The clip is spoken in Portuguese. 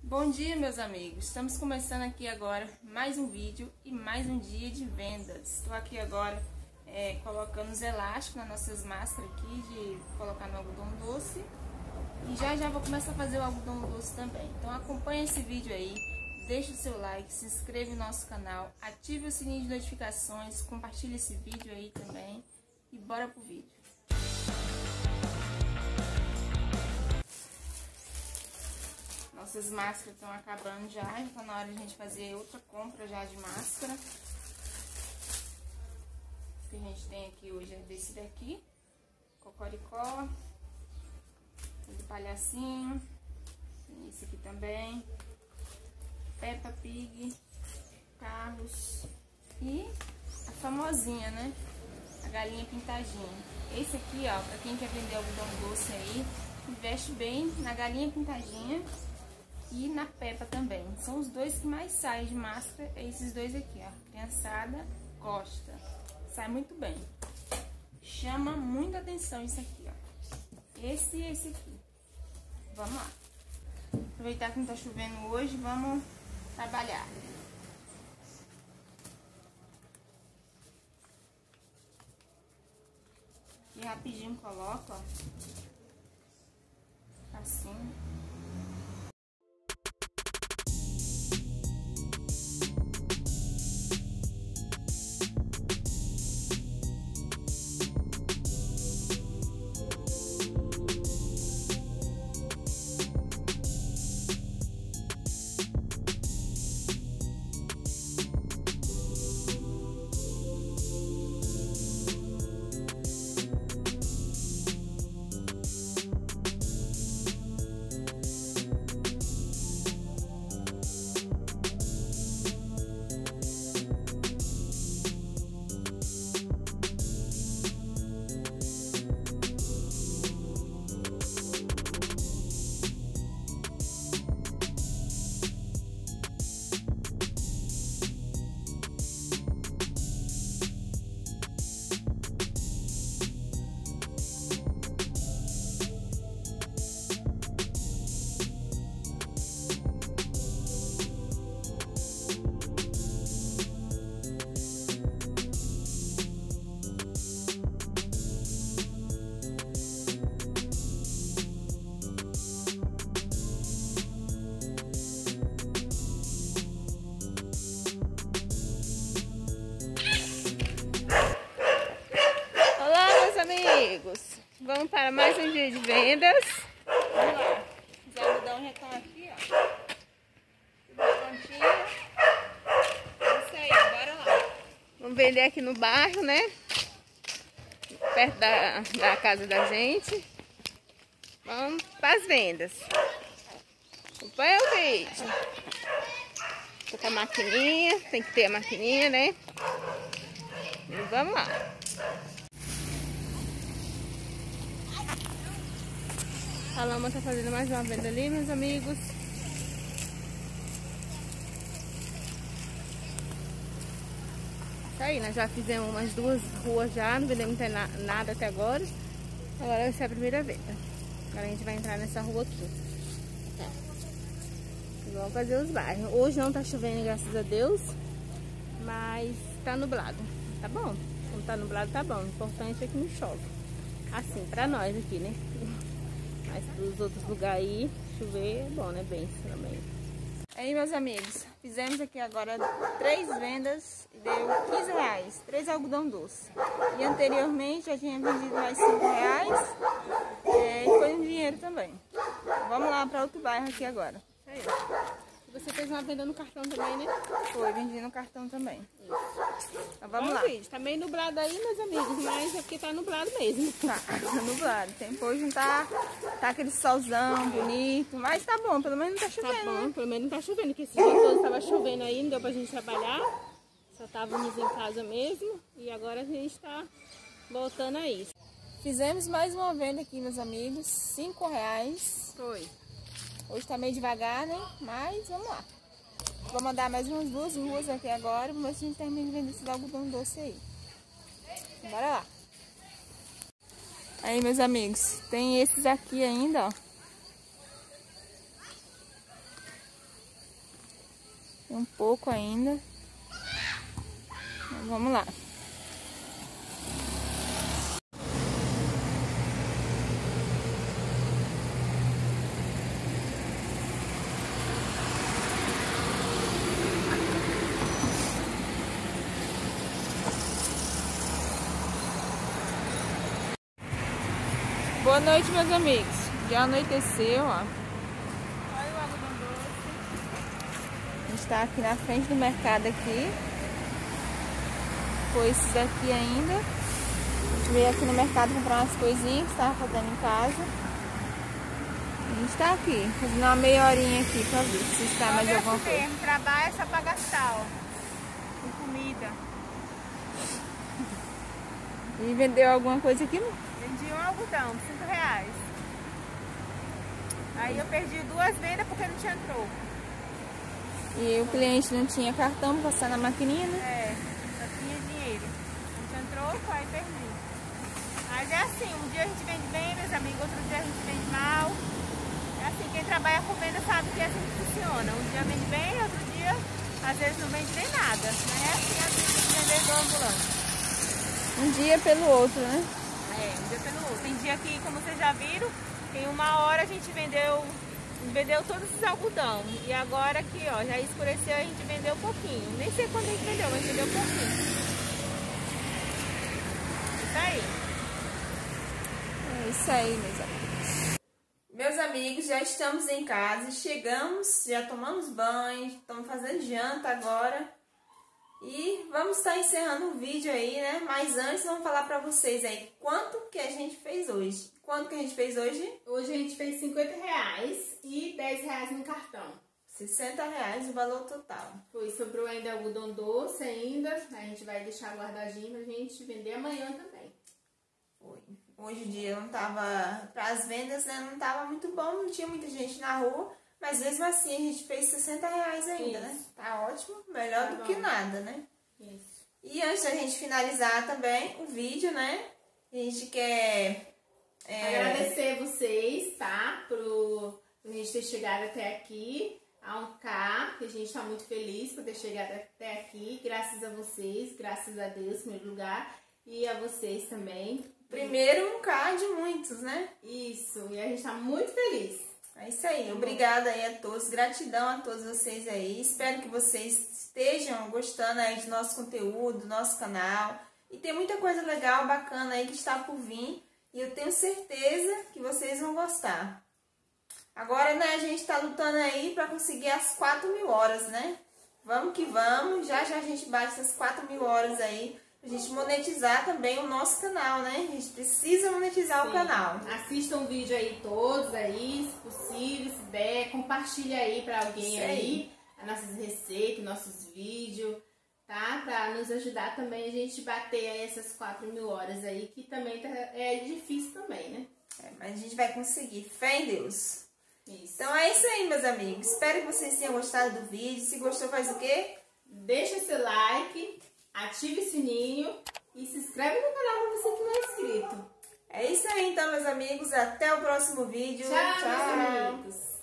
Bom dia, meus amigos. Estamos começando aqui agora mais um vídeo e mais um dia de vendas. Estou aqui agora colocando os elásticos nas nossas máscaras aqui de colocar no algodão doce. E já vou começar a fazer o algodão doce também. Então acompanha esse vídeo aí, deixa o seu like, se inscreve no nosso canal, ative o sininho de notificações, compartilha esse vídeo aí também e bora pro vídeo. Nossas máscaras estão acabando já tá na hora de a gente fazer outra compra já de máscara. O que a gente tem aqui hoje é desse daqui, Cocoricó, do palhacinho, tem esse aqui também, Peppa Pig, Carros e a famosinha, né? A galinha pintadinha. Esse aqui, ó, pra quem quer vender algodão doce aí, investe bem na galinha pintadinha e na Peppa também. São os dois que mais saem de máscara, é esses dois aqui, ó. Criançada gosta, sai muito bem. Chama muita atenção isso aqui, ó. Esse e esse aqui. Vamos lá. Aproveitar que não tá chovendo hoje, vamos trabalhar. E rapidinho coloca, ó. Assim. Amigos, vamos para mais um dia de vendas. Vamos lá, os algodão já estão aqui, ó. Tudo prontinho. É isso aí, bora lá. Vamos vender aqui no bairro, né? Perto da casa da gente. Vamos para as vendas. Acompanha o vídeo. Tô com a maquininha, tem que ter a maquininha, né? E vamos lá. A Lama tá fazendo mais uma venda ali, meus amigos. Isso aí, nós já fizemos umas 2 ruas já, não vendemos nada até agora. Agora vai ser a primeira venda. Agora a gente vai entrar nessa rua aqui. Tá. E vamos fazer os bairros. Hoje não tá chovendo, graças a Deus. Mas tá nublado. Tá bom. Como tá nublado, tá bom. O importante é que não chove. Assim, pra nós aqui, né? Mas para os outros lugares aí, chover é bom, né? Bem, também. Aí, meus amigos, fizemos aqui agora 3 vendas e deu R$15. 3 algodão doce. E anteriormente já tinha vendido mais R$5. E foi um dinheiro também. Vamos lá para outro bairro aqui agora. Aí. Você fez uma venda no cartão também, né? Foi, vendi no cartão também. Isso. Então vamos lá. Vídeo. Tá meio nublado aí, meus amigos, mas é porque tá nublado mesmo. Tá nublado. Tempo hoje não tá aquele solzão bonito, mas tá bom, pelo menos não tá chovendo. Tá bom, né? Pelo menos não tá chovendo, porque esse dia todo tava chovendo aí, não deu pra gente trabalhar. Só estávamos em casa mesmo e agora a gente tá voltando a isso. Fizemos mais uma venda aqui, meus amigos, R$5. Foi. Hoje tá meio devagar, né? Mas vamos lá. Vou mandar mais umas 2 ruas aqui agora. Vamos ver se a gente termina de vender esse algodão doce aí. Bora lá. Aí, meus amigos, tem esses aqui ainda, ó. Tem um pouco ainda. Então, vamos lá. Boa noite, meus amigos. Já anoiteceu, ó. Olha o algodão doce. A gente tá aqui na frente do mercado aqui. Foi esses daqui ainda. A gente veio aqui no mercado comprar umas coisinhas que estava fazendo em casa. A gente tá aqui, fazendo uma meia horinha aqui pra ver se está mais alguma coisa. Mesmo, trabalho é só pra gastar, ó. Com comida. E vendeu alguma coisa aqui? Vendi um algodão, R$5. Aí eu perdi 2 vendas porque não tinha troco. E o cliente não tinha cartão pra passar na maquininha, né? É, só tinha dinheiro. Não tinha troco, aí perdi. Mas é assim, um dia a gente vende bem, meus amigos, outro dia a gente vende mal. É assim, quem trabalha com venda sabe que é assim que funciona. Um dia vende bem, outro dia às vezes não vende nem nada. Não é assim a vida de vendedor ambulante. Um dia pelo outro, né? É, um dia pelo outro. Tem dia que, como vocês já viram, em 1 hora a gente vendeu todos os algodão. E agora aqui, ó, já escureceu, a gente vendeu um pouquinho. Nem sei quando a gente vendeu, mas vendeu um pouquinho. Isso aí. É isso aí, meus amigos. Meus amigos, já estamos em casa, chegamos, já tomamos banho, estamos fazendo janta agora. E vamos estar encerrando o vídeo aí, né? Mas antes vamos falar pra vocês aí quanto que a gente fez hoje. Quanto que a gente fez hoje? Hoje a gente fez R$50 e R$10 no cartão. R$60 o valor total. Foi, sobrou ainda algodão doce ainda. A gente vai deixar guardadinho pra gente vender amanhã também. Foi. Hoje o dia não tava, para as vendas, né? Não tava muito bom, não tinha muita gente na rua. Mas mesmo assim a gente fez R$60 ainda, né? Tá ótimo, melhor do que nada, né? Isso. E antes da gente finalizar também o vídeo, né? A gente quer agradecer vocês, tá? Por a gente ter chegado até aqui, a 1K, que a gente tá muito feliz por ter chegado até aqui. Graças a vocês, graças a Deus, em primeiro lugar, e a vocês também. Primeiro 1K de muitos, né? Isso, e a gente tá muito feliz. É isso aí, obrigada aí a todos, gratidão a todos vocês aí, espero que vocês estejam gostando aí do nosso conteúdo, do nosso canal, e tem muita coisa legal, bacana aí que está por vir, e eu tenho certeza que vocês vão gostar. Agora, né, a gente tá lutando aí para conseguir as 4.000 horas, né? Vamos que vamos, já já a gente bate essas 4.000 horas aí, a gente monetizar também o nosso canal, né? A gente precisa monetizar o canal. Assistam o vídeo aí todos aí, se possível, se der, compartilha aí pra alguém aí as nossas receitas, nossos vídeos, tá? Pra nos ajudar também a gente bater aí essas 4.000 horas aí, que também é difícil também, né? É, mas a gente vai conseguir, fé em Deus. Isso. Então é isso aí, meus amigos. Espero que vocês tenham gostado do vídeo. Se gostou, faz o quê? Deixa seu like, ative o sininho e se inscreve no canal para você que não é inscrito. É isso aí então, meus amigos. Até o próximo vídeo. Tchau, meus amigos.